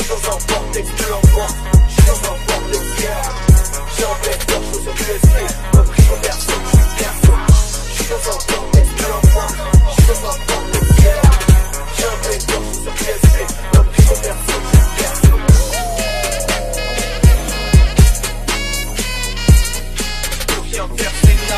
suis dans un vortex de l'enfant, je suis dans un vortex, yeah. J'ai un vecteur, je suis sur USB, ma prise en personne, je suis perso. Je suis dans un vortex de l'enfant, je suis dans un vortex, yeah. J'ai un vecteur, je suis sur USB, ma prise en personne, je suis perso. Pour rien faire, c'est là.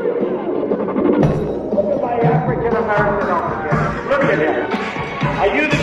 Look at my African American over here. Look at him. Are you the